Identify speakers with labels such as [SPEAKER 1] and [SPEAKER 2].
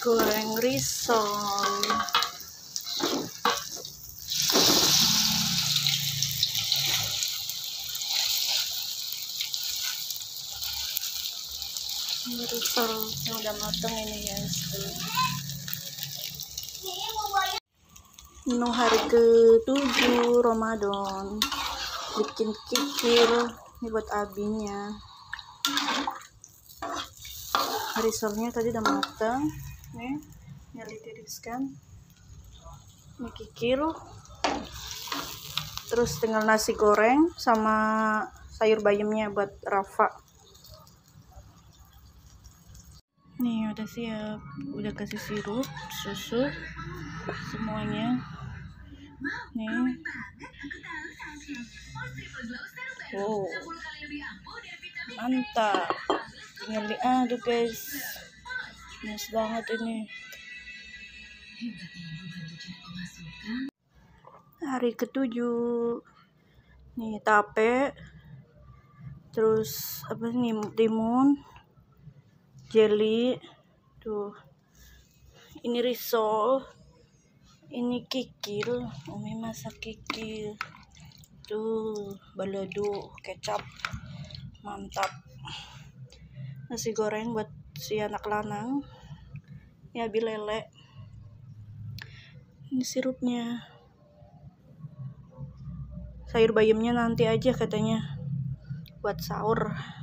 [SPEAKER 1] goreng risol. Ini risol yang udah matang ini guys. Menu hari ke-7 Ramadan, bikin kikil ini buat abinya. Risolnya tadi udah matang nih, tinggal ditiriskan. Ini kikil, terus tinggal nasi goreng sama sayur bayamnya buat Rafa. Nih udah siap, udah kasih sirup, susu, semuanya. Nih, wow, mantap. Tinggal diaduk guys, nice banget ini. Hari ke-7 nih tape, terus apa nih, timun, jelly, tuh ini risol, ini kikil, Umi masak kikil, tuh balado kecap, mantap. Nasi goreng buat si anak lanang ya, bilele. Ini sirupnya, sayur bayamnya nanti aja katanya buat sahur.